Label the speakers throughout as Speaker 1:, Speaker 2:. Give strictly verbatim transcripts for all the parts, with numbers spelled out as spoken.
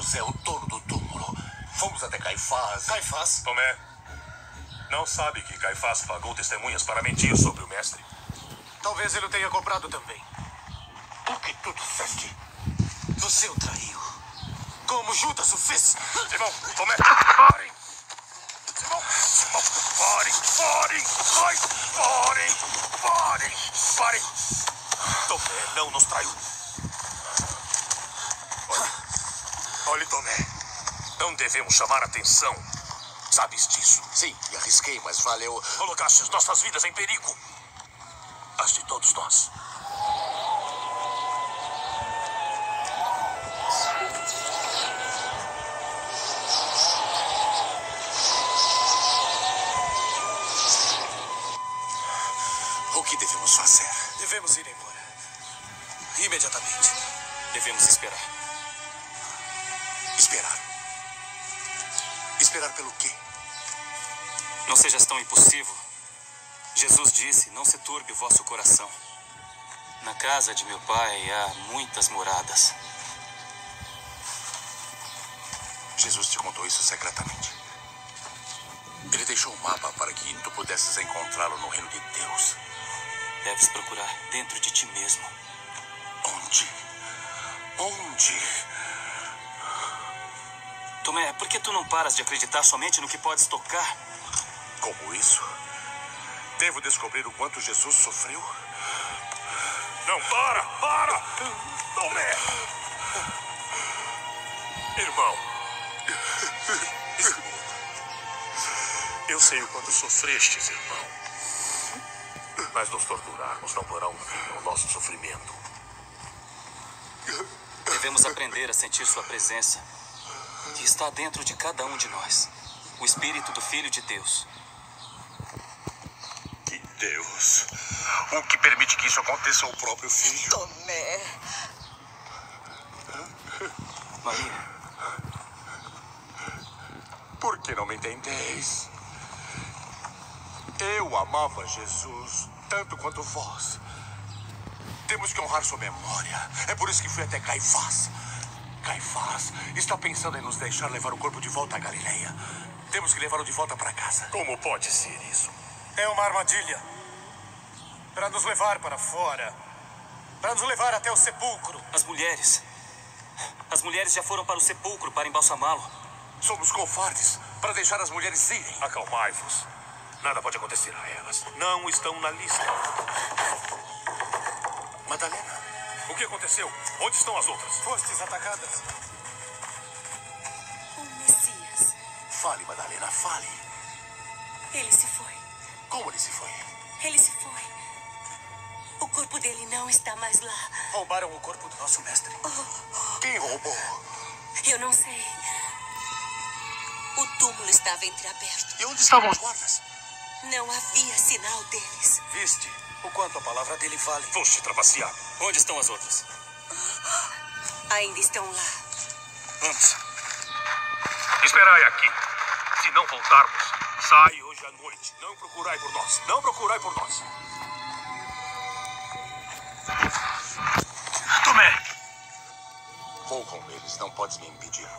Speaker 1: Jesus é o dono do túmulo. Fomos até Caifás.
Speaker 2: Caifás?
Speaker 3: Tomé, não sabe que Caifás pagou testemunhas para mentir sobre o mestre?
Speaker 2: Talvez ele o tenha comprado também.
Speaker 1: O que tu disseste?
Speaker 2: Você o traiu. Como Judas o fez.
Speaker 3: Simão, Tomé, parem! Simão, Simão, parem, parem! Ai, parem, parem, parem! Tomé não nos traiu. Olhe, olhe, Tomé. Não devemos chamar atenção. Sabes disso?
Speaker 1: Sim, me arrisquei, mas valeu.
Speaker 3: Colocaste as nossas vidas em perigo. As de todos nós.
Speaker 1: O que devemos fazer?
Speaker 2: Devemos ir embora. Imediatamente.
Speaker 4: Devemos esperar.
Speaker 1: Esperar. Esperar pelo quê?
Speaker 4: Não sejas tão impossível. Jesus disse, não se turbe o vosso coração. Na casa de meu pai há muitas moradas.
Speaker 1: Jesus te contou isso secretamente. Ele deixou um mapa para que tu pudesses encontrá-lo no reino de Deus.
Speaker 4: Deves procurar dentro de ti mesmo.
Speaker 1: Onde? Onde?
Speaker 4: Tomé, por que tu não paras de acreditar somente no que podes tocar?
Speaker 1: Como isso? Devo descobrir o quanto Jesus sofreu?
Speaker 3: Não, para, para! Tomé! Irmão, escuta. Eu sei o quanto sofrestes, irmão. Mas nos torturarmos não porá um fim ao nosso sofrimento.
Speaker 4: Devemos aprender a sentir sua presença, que está dentro de cada um de nós. O Espírito do Filho de Deus.
Speaker 1: Que Deus! O que permite que isso aconteça ao próprio filho?
Speaker 5: Tomé.
Speaker 4: Maria,
Speaker 1: Por que não me entendeis? Eu amava Jesus tanto quanto vós. Temos que honrar sua memória. É por isso que fui até Caifás. Caifás está pensando em nos deixar levar o corpo de volta à Galileia. Temos que levá-lo de volta para casa.
Speaker 3: Como pode ser isso?
Speaker 2: É uma armadilha. Para nos levar para fora. Para nos levar até o sepulcro.
Speaker 4: as mulheres. As mulheres já foram para o sepulcro para embalsamá-lo.
Speaker 1: Somos covardes para deixar as mulheres irem.
Speaker 3: Acalmai-vos. Nada pode acontecer a elas. Não estão na lista.
Speaker 1: Madalena,
Speaker 3: O que aconteceu? Onde estão as outras?
Speaker 2: Fostes atacadas.
Speaker 5: O Messias.
Speaker 1: fale, Madalena, fale.
Speaker 5: Ele se foi.
Speaker 1: Como ele se foi?
Speaker 5: Ele se foi. O corpo dele não está mais lá.
Speaker 2: Roubaram o corpo do nosso mestre.
Speaker 1: Quem roubou?
Speaker 5: Eu não sei. O túmulo estava entreaberto.
Speaker 1: E onde estavam os guardas?
Speaker 5: Não havia sinal deles.
Speaker 2: Viste o quanto a palavra dele vale.
Speaker 3: Foste trapaceado.
Speaker 4: Onde estão as outras?
Speaker 5: Ainda estão lá.
Speaker 3: Vamos. Esperai aqui. Se não voltarmos, sai hoje à noite. Não procurai por nós. Não procurai por nós.
Speaker 1: Tomé! Vou com eles, não podes me impedir.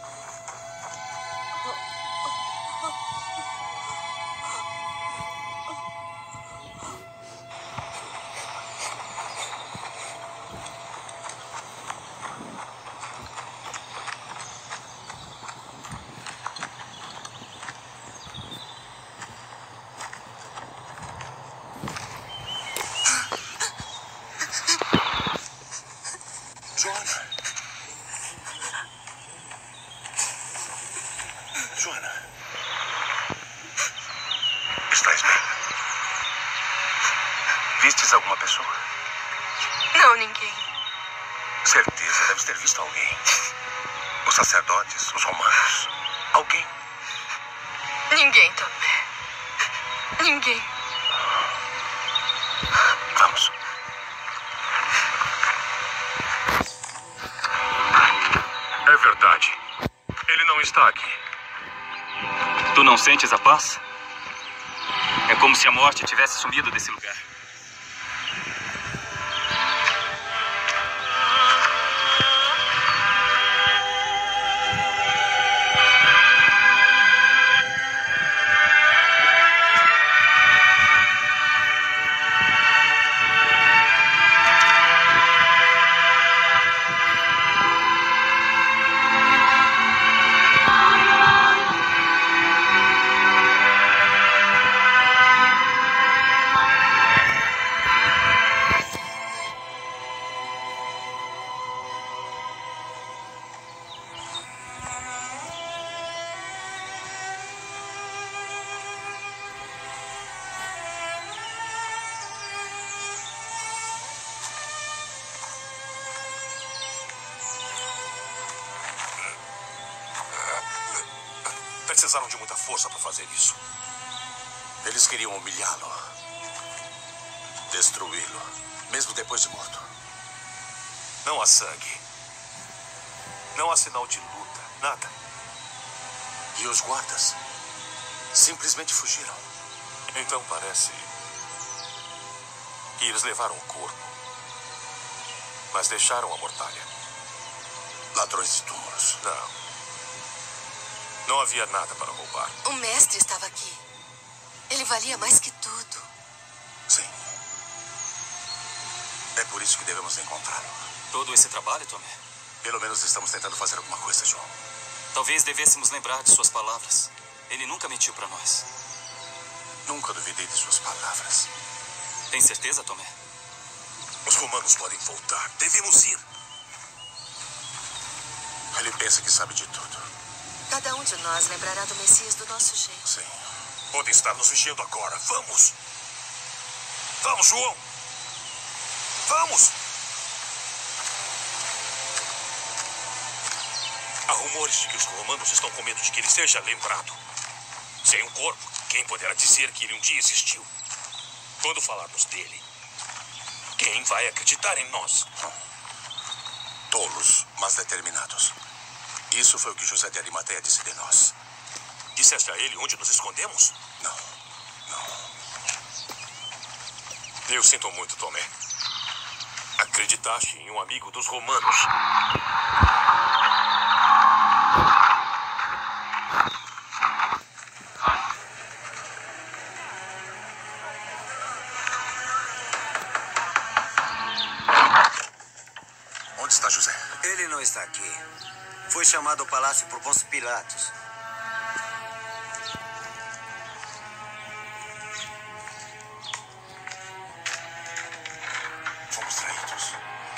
Speaker 1: Joana. Joana. Estás bem? Vistes alguma pessoa?
Speaker 6: Não, ninguém.
Speaker 1: Certeza, deves ter visto alguém. Os sacerdotes, os romanos. Alguém.
Speaker 6: Ninguém, Tomé. Ninguém.
Speaker 1: Vamos.
Speaker 3: É verdade. Ele não está aqui.
Speaker 4: Tu não sentes a paz? É como se a morte tivesse sumido desse lugar.
Speaker 3: precisaram de muita força para fazer isso.
Speaker 1: Eles queriam humilhá-lo. Destruí-lo. Mesmo depois de morto.
Speaker 3: Não há sangue. Não há sinal de luta. Nada.
Speaker 1: E os guardas simplesmente fugiram.
Speaker 3: Então parece que eles levaram o corpo, mas deixaram a mortalha.
Speaker 1: Ladrões de túmulos.
Speaker 3: Não. Não havia nada para roubar.
Speaker 5: O mestre estava aqui. Ele valia mais que tudo.
Speaker 1: Sim. É por isso que devemos encontrá-lo.
Speaker 4: Todo esse trabalho, Tomé?
Speaker 1: Pelo menos estamos tentando fazer alguma coisa, João.
Speaker 4: Talvez devêssemos lembrar de suas palavras. Ele nunca mentiu para nós.
Speaker 1: Nunca duvidei de suas palavras.
Speaker 4: Tem certeza, Tomé?
Speaker 3: Os romanos podem voltar. Devemos ir.
Speaker 1: Ele pensa que sabe de tudo.
Speaker 5: Cada um de nós lembrará do Messias do nosso jeito.
Speaker 1: Sim.
Speaker 3: Podem estar nos vigiando agora. Vamos! Vamos, João! Vamos! Há rumores de que os romanos estão com medo de que ele seja lembrado. Sem um corpo, quem poderá dizer que ele um dia existiu? Quando falarmos dele, quem vai acreditar em nós?
Speaker 1: Tolos, mas determinados. Isso foi o que José de Arimateia disse de nós.
Speaker 3: Disseste a ele onde nos escondemos?
Speaker 1: Não, não.
Speaker 3: Eu sinto muito, Tomé. Acreditaste em um amigo dos romanos.
Speaker 1: Onde está José?
Speaker 7: Ele não está aqui. Foi chamado ao palácio por Pôncio Pilatos.
Speaker 1: Fomos traídos.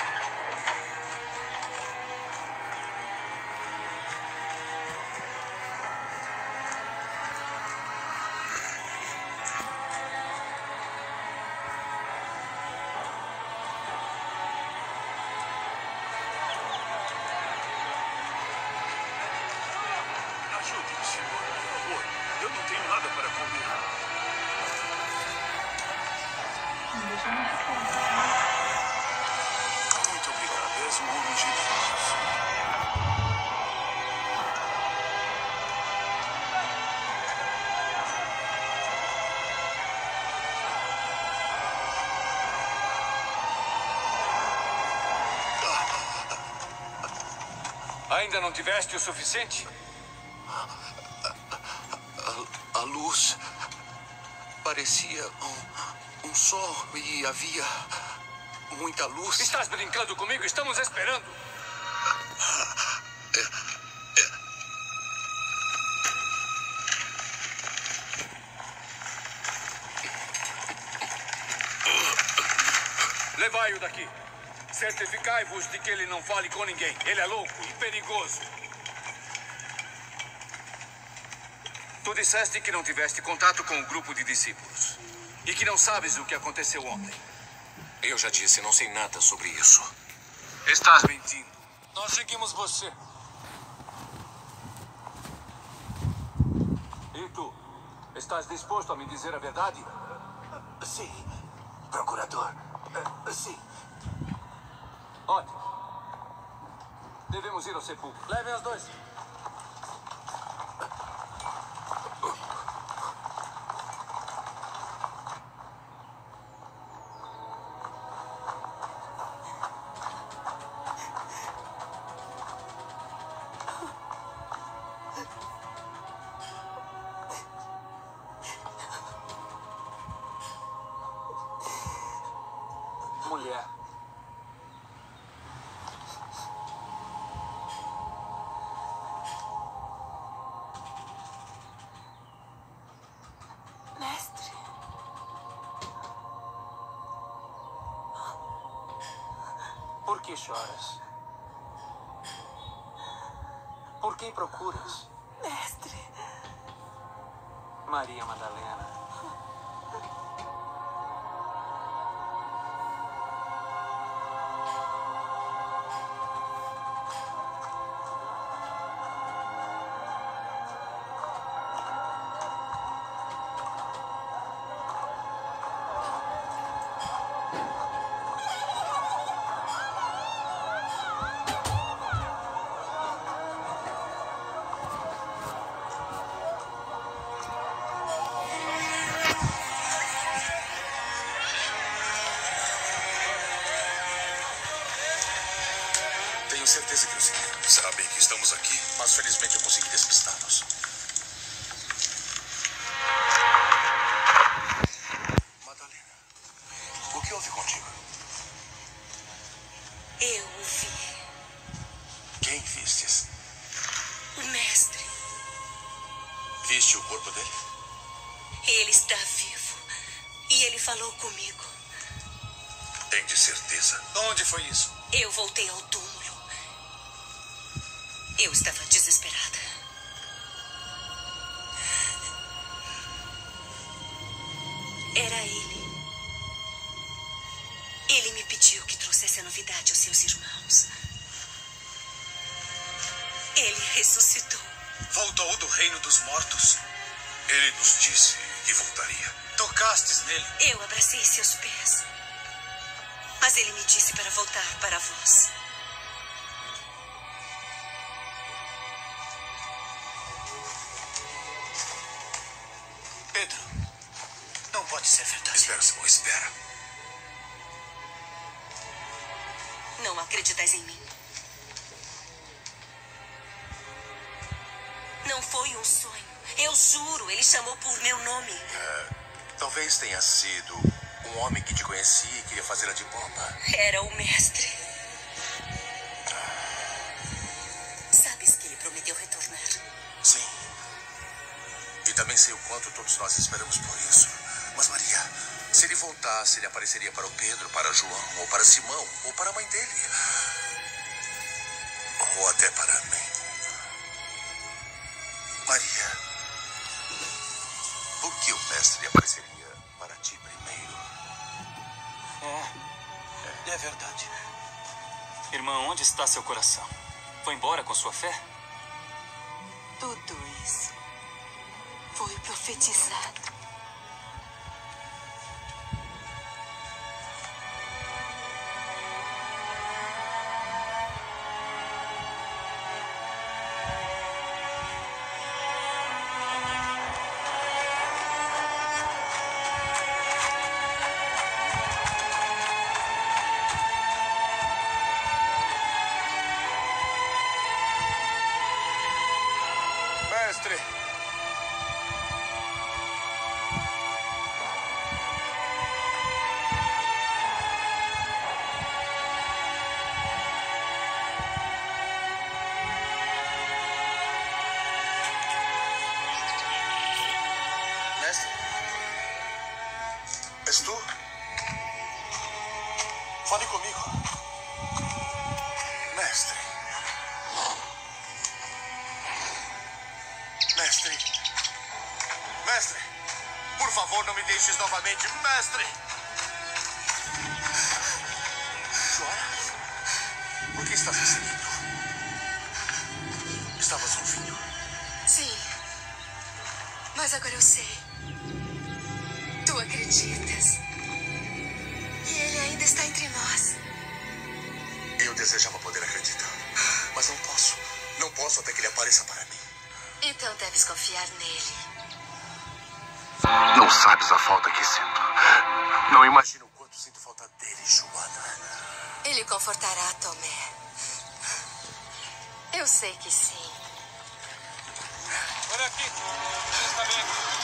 Speaker 3: Ajude-me, senhor, por favor. Eu não tenho nada para comer.
Speaker 1: Muito obrigado. És um homem generoso.
Speaker 2: Ainda não tiveste o suficiente?
Speaker 1: A, a luz parecia um, um sol e havia muita luz.
Speaker 2: Estás brincando comigo? Estamos esperando. Levai-o daqui. Certificai-vos de que ele não fale com ninguém. Ele é louco e perigoso. Tu disseste que não tiveste contato com o grupo de discípulos. E que não sabes o que aconteceu ontem.
Speaker 3: Eu já disse, não sei nada sobre isso.
Speaker 2: Estás mentindo. Nós seguimos você. E tu? Estás disposto a me dizer a verdade?
Speaker 1: Sim, procurador. Sim.
Speaker 2: Ótimo. Devemos ir ao sepulcro. Levem os dois. Mulher.
Speaker 5: Mestre.
Speaker 2: Por que choras? Por quem procuras?
Speaker 5: Mestre.
Speaker 2: Maria Madalena.
Speaker 1: mas felizmente eu consegui despistá-los. Madalena, o que houve contigo?
Speaker 5: Eu o vi.
Speaker 1: Quem vistes?
Speaker 5: O mestre.
Speaker 1: Viste o corpo dele?
Speaker 5: Ele está vivo. E ele falou comigo.
Speaker 1: Tem de certeza.
Speaker 2: Onde foi isso?
Speaker 5: Eu voltei ao túmulo. Eu estava desesperada. Era ele. Ele me pediu que trouxesse a novidade aos seus irmãos. Ele ressuscitou.
Speaker 2: Voltou do reino dos mortos?
Speaker 1: Ele nos disse que voltaria.
Speaker 2: Tocastes nele?
Speaker 5: Eu abracei seus pés. Mas ele me disse para voltar para vós.
Speaker 2: Pedro, não pode ser verdade.
Speaker 1: Espera, Simão, espera.
Speaker 5: Não acreditais em mim? Não foi um sonho. Eu juro, ele chamou por meu nome.
Speaker 1: É, talvez tenha sido um homem que te conhecia e queria fazê-la de boba.
Speaker 5: Era o mestre. Sabes que ele prometeu retornar?
Speaker 1: Sim. E também sei o quanto todos nós esperamos por isso. Mas, Maria, se ele voltasse, ele apareceria para o Pedro, para João, ou para Simão, ou para a mãe dele. Ou até para mim. Maria, por que o mestre apareceria para ti primeiro?
Speaker 4: É, é verdade. Irmã, onde está seu coração? Foi embora com sua fé?
Speaker 5: Tudo isso foi profetizado.
Speaker 2: Mestre!
Speaker 1: Mestre? És tu? Fale comigo. Mestre. Mestre. Mestre. Por favor, não me deixes novamente. Mestre. Chora? Por que estás seguindo? Estavas ouvindo?
Speaker 6: Sim. Mas agora eu sei. Tu acreditas? E ele ainda está entre nós.
Speaker 1: Eu desejava poder acreditar. Mas não posso. Não posso até que ele apareça para mim.
Speaker 6: Então deves confiar nele.
Speaker 1: Não sabes a falta que sinto. Não imagino o quanto sinto falta dele, Joana.
Speaker 6: Ele confortará Tomé. Eu sei que sim.
Speaker 2: Olha aqui. Ele está bem aqui.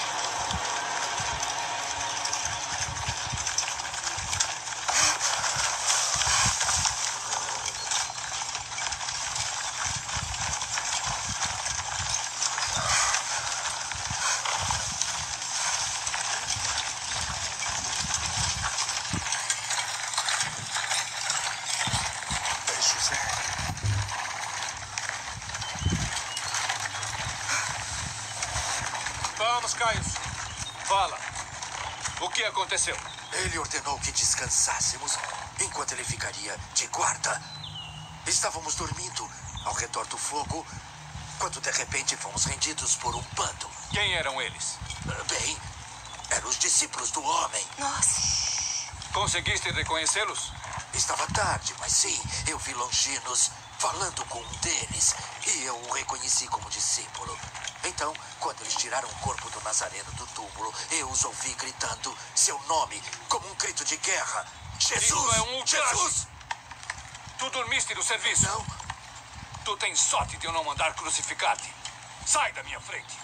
Speaker 1: É José.
Speaker 2: Vamos, Caio. Fala. O que aconteceu?
Speaker 1: Ele ordenou que descansássemos enquanto ele ficaria de guarda. Estávamos dormindo ao redor do fogo quando de repente fomos rendidos por um bando.
Speaker 2: Quem eram eles?
Speaker 1: Bem, eram os discípulos do homem.
Speaker 6: Nossa.
Speaker 2: Conseguiste reconhecê-los?
Speaker 1: Estava tarde, mas sim, eu vi Longinos falando com um deles e eu o reconheci como discípulo. Então, quando eles tiraram o corpo do Nazareno do túmulo, eu os ouvi gritando seu nome como um grito de guerra. Jesus!
Speaker 2: Isso é um ultraje.
Speaker 1: Jesus!
Speaker 2: Tu dormiste no serviço?
Speaker 1: Não. Tu tens sorte de eu não mandar crucificar-te. Sai da minha frente.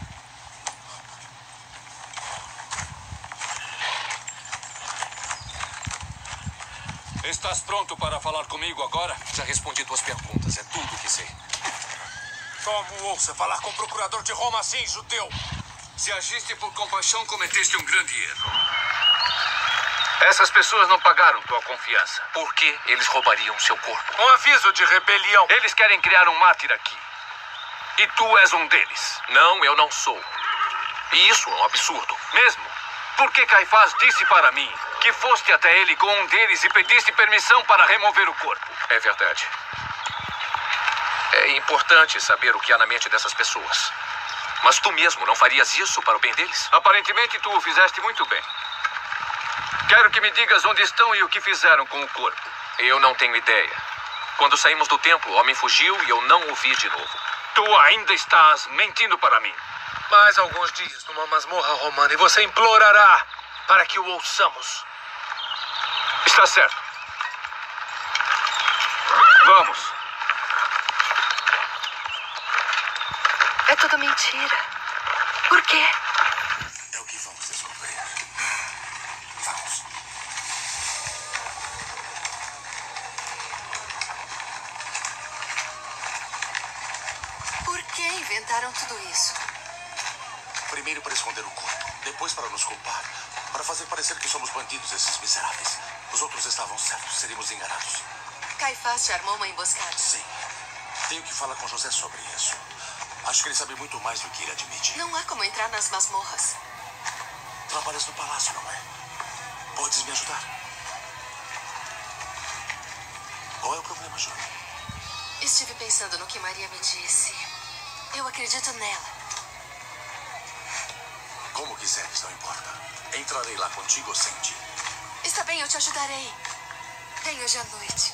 Speaker 1: Estás pronto para falar comigo agora?
Speaker 3: Já respondi tuas perguntas. É tudo o que sei.
Speaker 1: Como ousa falar com o procurador de Roma assim, judeu? Se agiste por compaixão, cometeste um grande erro.
Speaker 3: Essas pessoas não pagaram tua confiança. Por que eles roubariam seu corpo?
Speaker 1: Um aviso de rebelião.
Speaker 3: Eles querem criar um mártir aqui. E tu és um deles. Não, eu não sou. E isso é um absurdo. Mesmo porque Caifás disse para mim que foste até ele com um deles e pediste permissão para remover o corpo. É verdade. É importante saber o que há na mente dessas pessoas. Mas tu mesmo não farias isso para o bem deles? Aparentemente tu o fizeste muito bem. Quero que me digas onde estão e o que fizeram com o corpo. Eu não tenho ideia. Quando saímos do templo, o homem fugiu e eu não o vi de novo. Tu ainda estás mentindo para mim.
Speaker 8: Mais alguns dias numa masmorra romana e você implorará para que o ouçamos.
Speaker 3: Está certo. Vamos.
Speaker 6: É tudo mentira. Por quê?
Speaker 1: É o que vamos descobrir. Vamos.
Speaker 6: Por que inventaram tudo isso?
Speaker 1: Primeiro para esconder o corpo, depois para nos culpar, para fazer parecer que somos bandidos, esses miseráveis. Os outros estavam certos, seríamos enganados.
Speaker 6: Caifás te armou uma emboscada.
Speaker 1: Sim. Tenho que falar com José sobre isso. Acho que ele sabe muito mais do que ele admite.
Speaker 6: Não há como entrar nas masmorras.
Speaker 1: Trabalhas no palácio, não é? Podes me ajudar? Qual é o problema, Júlio?
Speaker 6: Estive pensando no que Maria me disse. Eu acredito nela.
Speaker 1: Como quiseres, não importa. Entrarei lá contigo ou sem ti.
Speaker 6: Está bem, eu te ajudarei. Vem hoje à noite.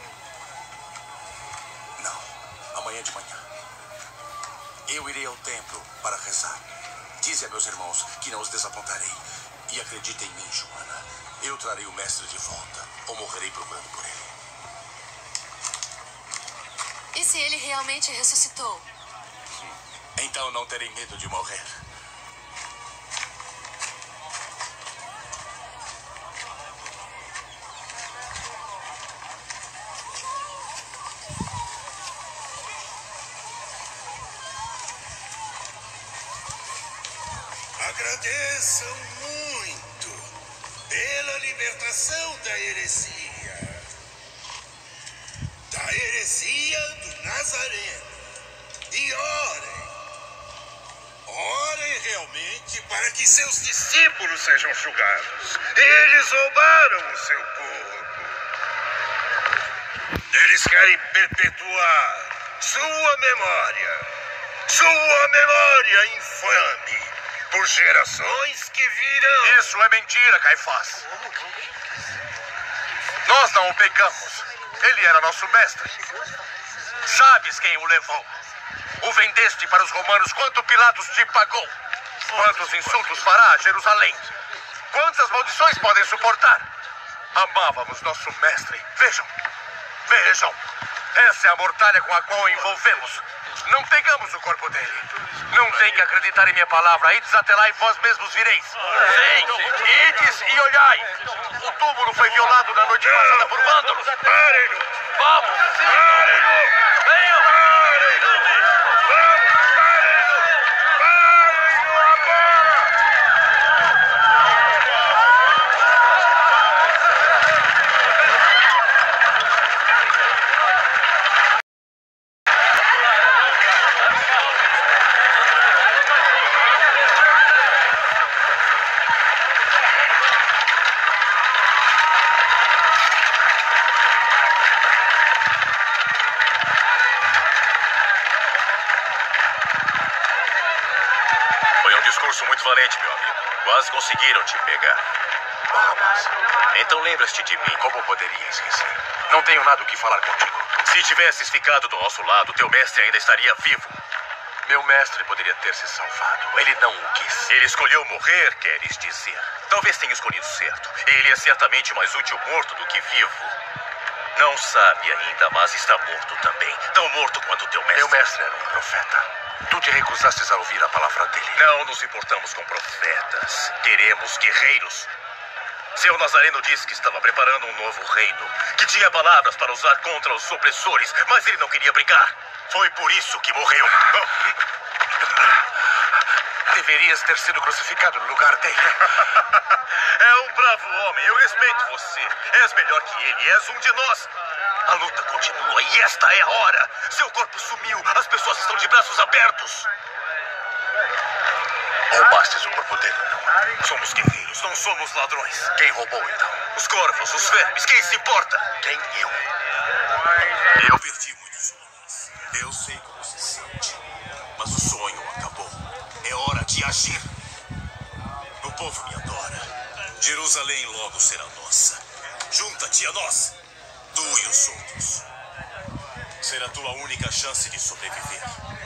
Speaker 1: Não, amanhã de manhã. Eu irei ao templo para rezar. Dize a meus irmãos que não os desapontarei. E acredite em mim, Joana. Eu trarei o mestre de volta, ou morrerei procurando por ele.
Speaker 6: E se ele realmente ressuscitou?
Speaker 1: Então não terei medo de morrer.
Speaker 9: Agradeçam muito pela libertação da heresia. Da heresia do Nazareno. E orem. Orem realmente para que seus discípulos sejam julgados. Eles roubaram o seu corpo. Eles querem perpetuar sua memória. Sua memória infame. Por gerações que virão.
Speaker 3: Isso é mentira, Caifás. Nós não o pegamos. Ele era nosso mestre. Sabes quem o levou? O vendeste para os romanos quanto Pilatos te pagou. Quantos insultos fará a Jerusalém? Quantas maldições podem suportar? Amávamos nosso mestre. Vejam, vejam. Essa é a mortalha com a qual o envolvemos. Não pegamos o corpo dele. Não tem que acreditar em minha palavra. Ides até lá e vós mesmos vireis. Sim, ides e olhai. O túmulo foi violado na noite passada por vândalos.
Speaker 9: Parem-no!
Speaker 3: Vamos!
Speaker 9: Parem-no!
Speaker 3: Venham!
Speaker 9: Parem-no! Vamos! Parem-no! Parem-no agora!
Speaker 3: Discurso muito valente, meu amigo. Quase conseguiram te pegar. Vamos. Então lembras-te de mim. Como poderia esquecer? Não tenho nada o que falar contigo. Se tivesses ficado do nosso lado, teu mestre ainda estaria vivo. Meu mestre poderia ter se salvado. Ele não o quis. Ele escolheu morrer, queres dizer. Talvez tenha escolhido certo. Ele é certamente mais útil morto do que vivo.
Speaker 9: Não sabe ainda, mas está morto também. Tão morto quanto teu mestre.
Speaker 1: Meu mestre era um profeta. Tu te recusastes a ouvir a palavra dele.
Speaker 9: Não nos importamos com profetas. Queremos guerreiros. Seu Nazareno disse que estava preparando um novo reino, que tinha palavras para usar contra os opressores, mas ele não queria brigar. Foi por isso que morreu.
Speaker 1: Deverias ter sido crucificado no lugar dele.
Speaker 9: É um bravo homem, eu respeito você. És melhor que ele, és um de nós. A luta continua e esta é a hora. Seu corpo sumiu, as pessoas estão de braços abertos.
Speaker 1: Roubastes o corpo dele, não?
Speaker 9: Somos guerreiros, não somos ladrões.
Speaker 1: Quem roubou, então?
Speaker 9: Os corvos, os vermes, quem se importa?
Speaker 1: Quem? Eu.
Speaker 3: Eu perdi muitos homens. Eu sei como se sente. Mas o sonho acabou. É hora de agir. O povo me adora. Jerusalém logo será nossa. Junta-te a nós. Tu e os outros. Será tua única chance de sobreviver.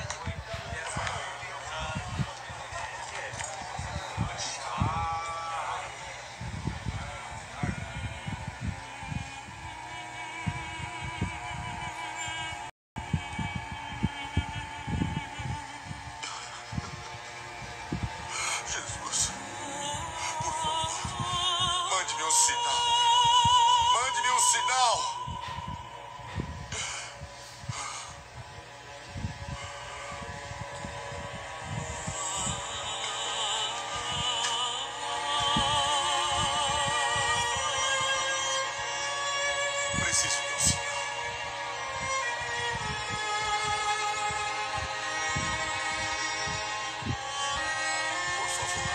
Speaker 1: Jesus, por favor, mande-me um sinal. Mande-me um sinal. Preciso de um sinal. Por favor.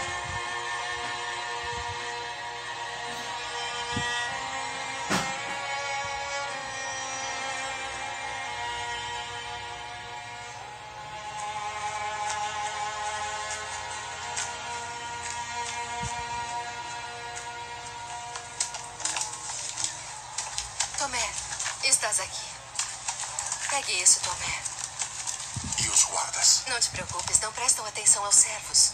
Speaker 6: Tomé, estás aqui. Pegue isso, Tomé.
Speaker 1: E os guardas?
Speaker 6: Não te preocupes, não prestam atenção aos servos.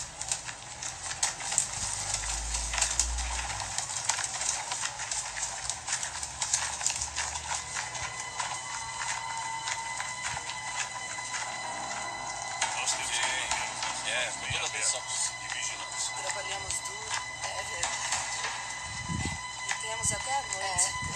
Speaker 3: É, com toda a atenção de vigilância.
Speaker 10: Trabalhamos duro, é verdade. E temos até a noite.
Speaker 6: É.